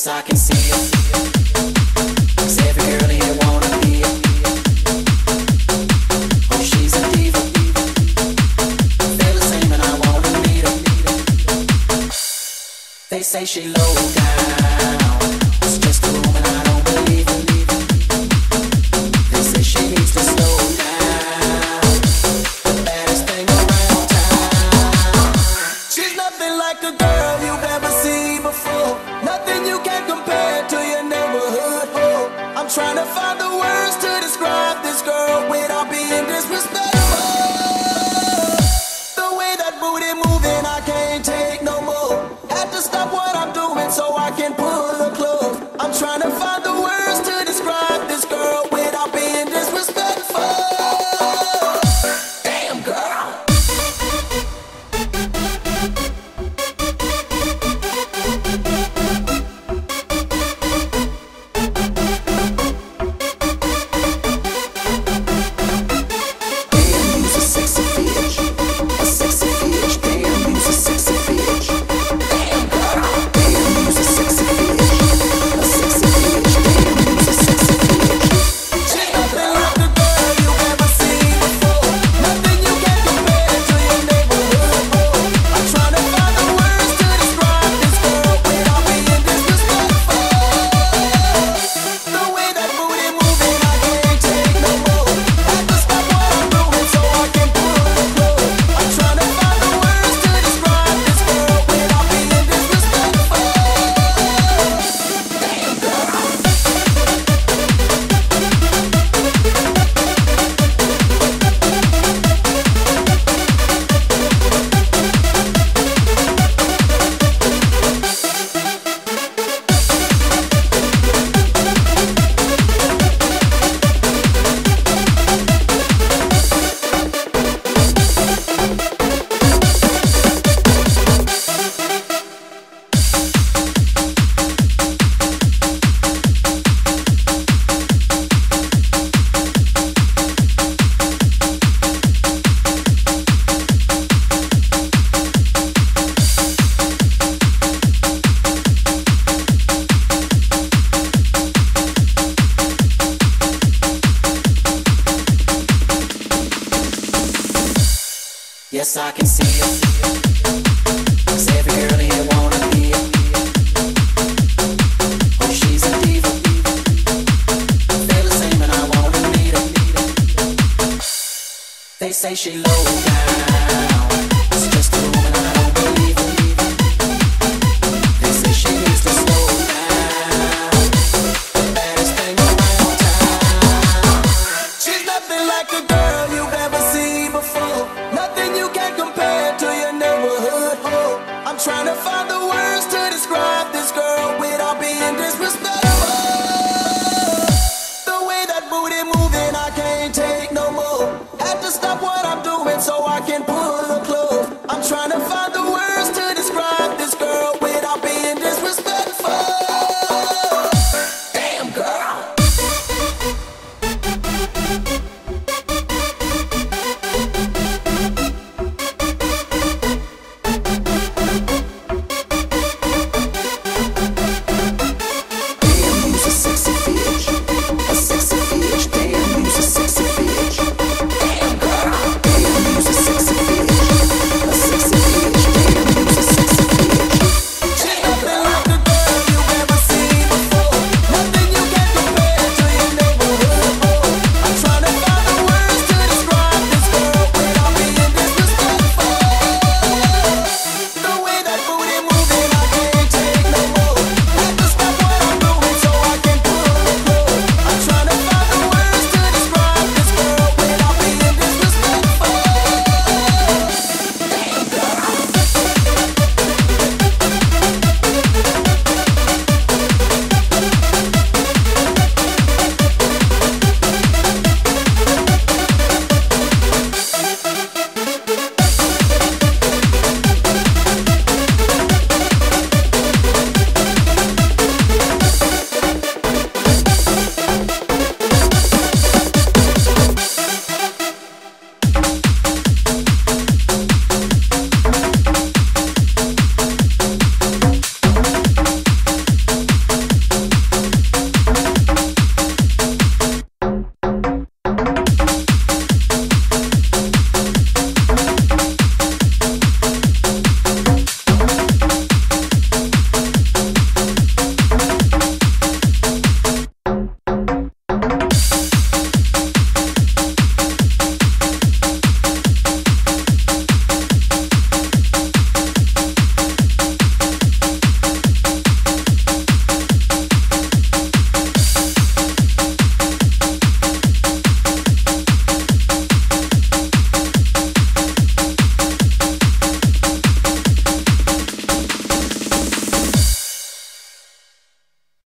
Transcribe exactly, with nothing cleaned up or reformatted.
Yes, I can see it. 'Cause every girl here wanna be it. Oh, she's a diva. Feel the same and I wanna meet her. They say she low down. It's just a room and I don't believe it. They say she needs to slow down. The baddest thing around town. She's nothing like a girl you've ever seen before. Nothing you can compare to your neighborhood. Oh, I'm trying to find the words to describe this girl without being disrespectful. The way that booty moving, I can't take no more. Have to stop what I'm doing so I can pull her close. I'm trying to find the words to describe this girl without being disrespectful. Damn girl. Yes, I can see it. 'Cause every girl here wanna be it. Oh, she's a diva. Feel the same and I wanna meet her. They say she low down. It's just a room and I don't believe it. They say she needs to slow down. The baddest thing around town. She's nothing like a girl you've ever seen before. Nothing you can compare to your neighborhood. Oh, I'm trying to find the words to describe this girl without being disrespectful. The way that booty moving, I can't take no more. Have to stop what I'm doing so I can pull her close.